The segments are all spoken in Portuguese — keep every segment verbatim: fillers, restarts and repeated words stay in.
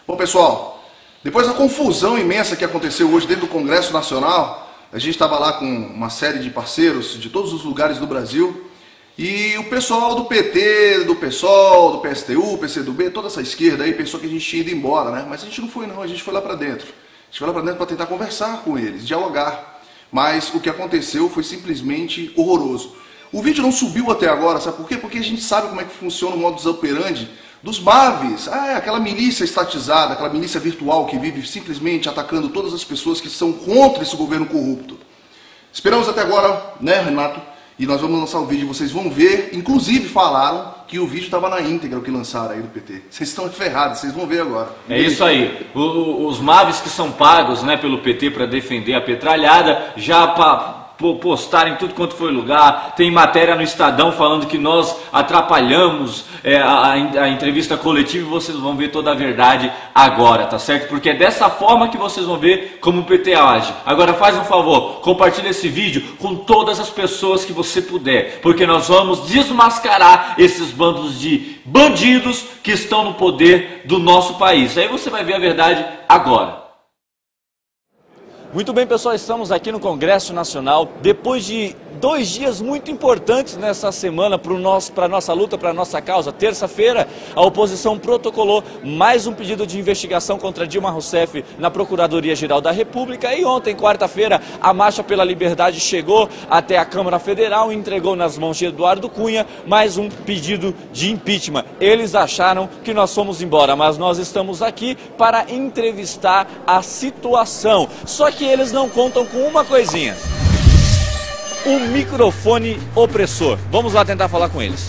Bom, pessoal, depois da confusão imensa que aconteceu hoje dentro do Congresso Nacional, a gente estava lá com uma série de parceiros de todos os lugares do Brasil e o pessoal do P T, do PSOL, do P S T U, P C do B, toda essa esquerda aí pensou que a gente tinha ido embora, né? Mas a gente não foi não, a gente foi lá para dentro. A gente foi lá para dentro para tentar conversar com eles, dialogar. Mas o que aconteceu foi simplesmente horroroso. O vídeo não subiu até agora, sabe por quê? Porque a gente sabe como é que funciona o modus operandi dos MAVs. Ah, é aquela milícia estatizada, aquela milícia virtual que vive simplesmente atacando todas as pessoas que são contra esse governo corrupto. Esperamos até agora, né, Renato? E nós vamos lançar o vídeo, vocês vão ver. Inclusive falaram que o vídeo estava na íntegra, o que lançaram aí do P T. Vocês estão ferrados, vocês vão ver agora. É isso aí. O, os MAVs que são pagos, né, pelo P T para defender a petralhada, já pa, postaram em tudo quanto foi lugar. Tem matéria no Estadão falando que nós atrapalhamos é, a, a entrevista coletiva e vocês vão ver toda a verdade agora, tá certo? Porque é dessa forma que vocês vão ver como o P T age. Agora faz um favor, compartilha esse vídeo com todas as pessoas que você puder, porque nós vamos desmascarar esses bandos de bandidos que estão no poder do nosso país. Aí você vai ver a verdade agora. Muito bem, pessoal, estamos aqui no Congresso Nacional, depois de dois dias muito importantes nessa semana para a nossa luta, para a nossa causa. Terça-feira, a oposição protocolou mais um pedido de investigação contra Dilma Rousseff na Procuradoria-Geral da República. E ontem, quarta-feira, a Marcha pela Liberdade chegou até a Câmara Federal e entregou nas mãos de Eduardo Cunha mais um pedido de impeachment. Eles acharam que nós fomos embora, mas nós estamos aqui para entrevistar a situação. Só que eles não contam com uma coisinha: um microfone opressor. Vamos lá tentar falar com eles.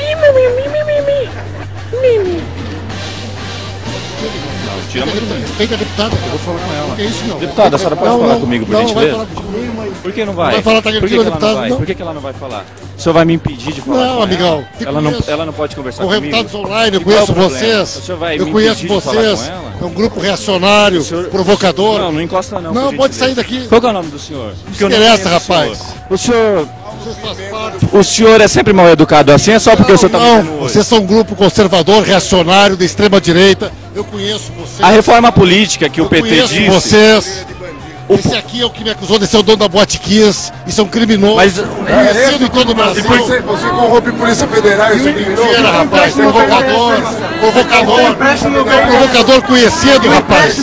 Não, tira muito bem. Respeita a deputada. Eu vou falar com ela. Que é isso, não? Deputada, a senhora pode não, falar não, comigo, por não, gentileza? Não, vai falar comigo, mas... Por que não vai? Vai falar, tá Por que, que aqui, ela deputado, não vai? não? Por que, que ela não vai falar? O senhor vai me impedir de falar Não, com amigão. ela? Ela não, ela não pode conversar Com comigo? Resultados Online, eu E qual é o conheço problema? vocês. O senhor vai eu me conheço impedir de falar vocês. com ela? É um grupo reacionário, senhor... provocador. Não, não encosta não. Não, pode sair daqui. Qual que é o nome do senhor? Não interessa, rapaz. O senhor... Vocês fazem parte. O senhor é sempre mal educado assim? É só porque não, o senhor está Não, não vocês são um grupo conservador, reacionário, da extrema-direita. Eu conheço vocês. A reforma política que o eu P T conheço disse... vocês. O... Esse aqui é o que me acusou de ser o dono da Boate Kiss. Isso é um criminoso. Mas... Conhecido em todo o Brasil. Você, você corrompe Polícia Federal, isso é criminoso. Mentira, rapaz. Provocador. Provocador. Provocador conhecido, rapaz.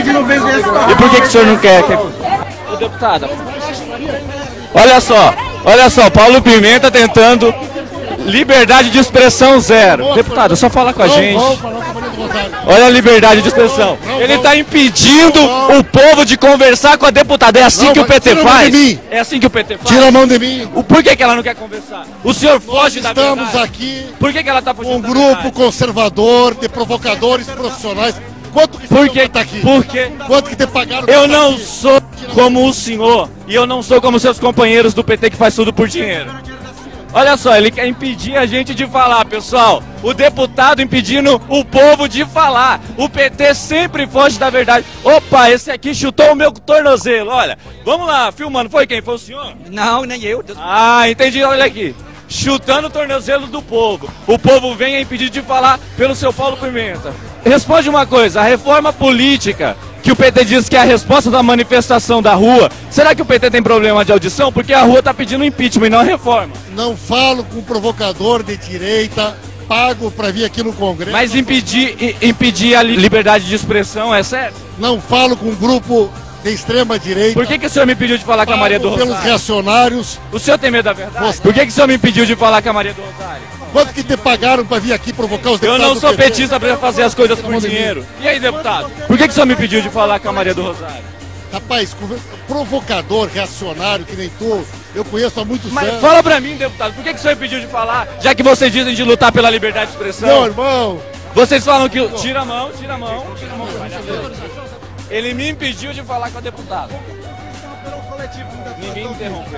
E por que, que o senhor não quer? quer... O deputado... Olha só, olha só, Paulo Pimenta tentando liberdade de expressão zero. Deputado, é só falar com a gente. Olha a liberdade de expressão. Ele está impedindo o povo de conversar com a deputada. É assim que o P T faz? É assim que o P T faz? Tira a mão de mim. Por que, que ela não quer conversar? O senhor foge da verdade. Estamos aqui Por que, que ela está com fugindo um da grupo verdade? conservador de provocadores profissionais. Quanto que Por que está aqui? Porque Quanto que te pagaram? eu pra não aqui? sou como o senhor e eu não sou como seus companheiros do P T que faz tudo por dinheiro. Olha só, ele quer impedir a gente de falar, pessoal. O deputado impedindo o povo de falar. O P T sempre foge da verdade. Opa, esse aqui chutou o meu tornozelo, olha. Vamos lá, filmando. Foi quem? Foi o senhor? Não, nem eu. Ah, entendi, olha aqui. Chutando o tornozelo do povo. O povo vem impedir de falar pelo seu Paulo Pimenta. Responde uma coisa, a reforma política que o P T diz que é a resposta da manifestação da rua, será que o P T tem problema de audição? Porque a rua está pedindo impeachment e não a reforma. Não falo com um provocador de direita, pago para vir aqui no Congresso. Mas impedir, i- impedir a li- liberdade de expressão é certo? Não falo com um grupo de extrema direita. Por que, que o senhor me impediu de falar com a Maria do Pago pelos Rosário? reacionários. O senhor tem medo da verdade? Você- Por que, que o senhor me impediu de falar com a Maria do Rosário? Quanto que te pagaram para vir aqui provocar os Eu deputados não do sou P T? petista para fazer as coisas por dinheiro. E aí, deputado? Por que, que o senhor me pediu de falar com a Maria do Rosário? Rapaz, conver- provocador, reacionário, que nem tu, eu conheço há muitos Mas anos. fala pra mim, deputado, por que, que o senhor impediu de falar, já que vocês dizem de lutar pela liberdade de expressão? Meu irmão, Vocês falam que... Tira a mão, tira a mão, tira a mão. Ele me impediu de falar com a deputada. Ninguém interrompeu.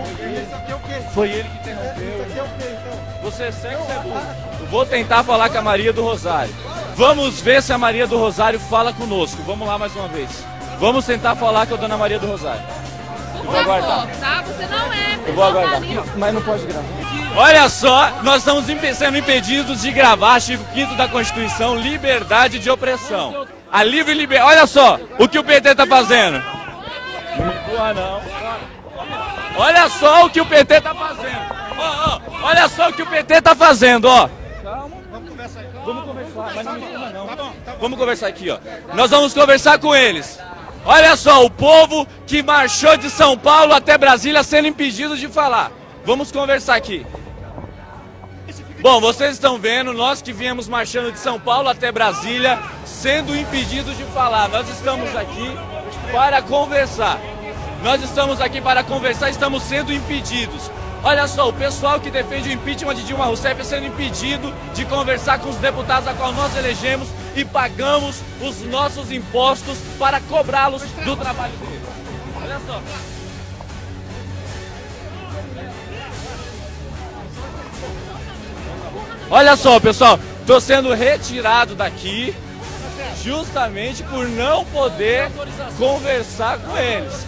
Foi ele que interrompeu. Você é cego, você é burro. Vou tentar falar com a Maria do Rosário. Vamos ver se a Maria do Rosário fala conosco. Vamos lá mais uma vez. Vamos tentar falar com a dona Maria do Rosário. Eu vou aguardar. Tá? Você não é. Eu vou aguardar. Mas não pode gravar. Olha só, nós estamos sendo impedidos de gravar artigo quinto da Constituição, liberdade de opressão. A livre liberdade. Olha só o que o P T tá fazendo. Não me empurra, não. Olha só o que o P T tá fazendo. Oh, oh, olha só o que o P T tá fazendo, ó. Calma. Vamos conversar, vamos conversar, mas não me empurra, não. Vamos conversar aqui, ó. Nós vamos conversar com eles. Olha só, o povo que marchou de São Paulo até Brasília sendo impedido de falar. Vamos conversar aqui. Bom, vocês estão vendo, nós que viemos marchando de São Paulo até Brasília, sendo impedidos de falar. Nós estamos aqui para conversar. Nós estamos aqui para conversar, estamos sendo impedidos. Olha só, o pessoal que defende o impeachment de Dilma Rousseff é sendo impedido de conversar com os deputados a qual nós elegemos e pagamos os nossos impostos para cobrá-los do trabalho deles. Olha só. Olha só, pessoal, estou sendo retirado daqui justamente por não poder conversar com eles.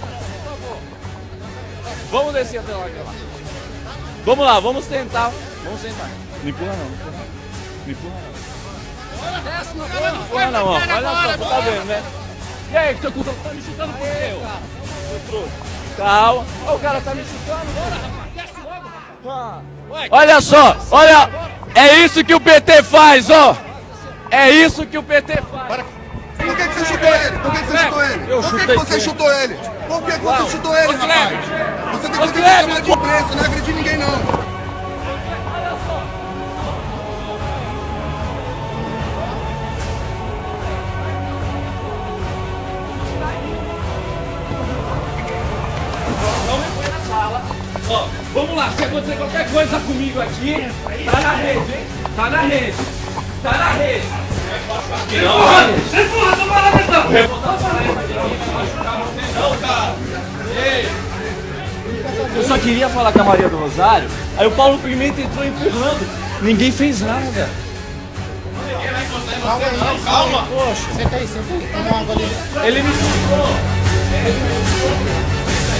Vamos descer até lá. Vamos lá, vamos tentar. Vamos tentar. Não empurra não, não empurra não. Não empurra não, ó. Olha só, tu tá vendo, né? E aí, que teu cu tá me chutando por quê? Calma. O cara tá me chutando. Olha só, olha. É isso que o P T faz, ó. É isso que o P T faz. Por que, que você chutou ele? Por que, que você chutou ele? Eu Por que, que você chutou ele? Por que, que você chutou ele, rapaz? Você tem que fazer chamar de imprensa, não agredir ninguém, não. Ó, vamos lá, se acontecer qualquer coisa comigo aqui, tá na rede, hein? Tá na rede. Tá na rede. Não, empurra, tô falando então. Vou botar essa rede aqui, não vai machucar você não, cara. Ei. Eu só queria falar com a Maria do Rosário, aí o Paulo Pimenta entrou empurrando. Ninguém fez nada. Ninguém vai encostar em você não, calma. Poxa. Senta aí, senta aí. Toma água ali. Ele me xingou. Ele me xingou.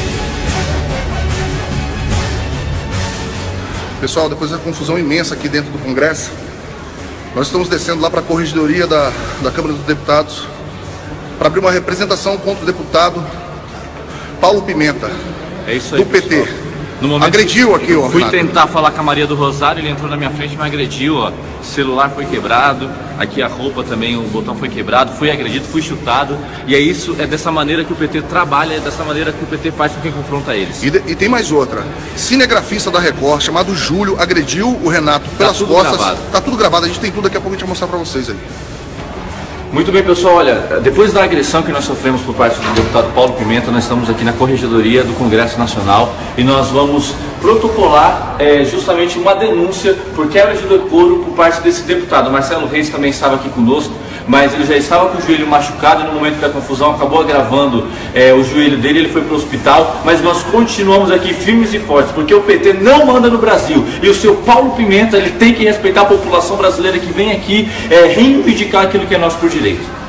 Pessoal, depois da confusão imensa aqui dentro do Congresso, nós estamos descendo lá para a corregedoria da, da Câmara dos Deputados para abrir uma representação contra o deputado Paulo Pimenta, é isso aí, do P T. pessoal. No momento agrediu aqui, ó. Fui tentar falar com a Maria do Rosário, ele entrou na minha frente e me agrediu, ó. O celular foi quebrado, aqui a roupa também, o botão foi quebrado, fui agredido, fui chutado. E é isso, é dessa maneira que o P T trabalha, é dessa maneira que o P T faz com quem confronta eles. E, de, e tem mais outra. Cinegrafista da Record, chamado Júlio, agrediu o Renato pelas tudo costas. Gravado. Tá tudo gravado, a gente tem tudo, daqui a pouco a gente vai mostrar pra vocês aí. Muito bem, pessoal, olha, depois da agressão que nós sofremos por parte do deputado Paulo Pimenta, nós estamos aqui na Corregedoria do Congresso Nacional e nós vamos protocolar é, justamente uma denúncia por quebra de decoro por parte desse deputado. O Marcelo Reis também estava aqui conosco, mas ele já estava com o joelho machucado e no momento da confusão acabou agravando é, o joelho dele, ele foi para o hospital, mas nós continuamos aqui firmes e fortes, porque o P T não manda no Brasil e o seu Paulo Pimenta, ele tem que respeitar a população brasileira que vem aqui é, reivindicar aquilo que é nosso por direito.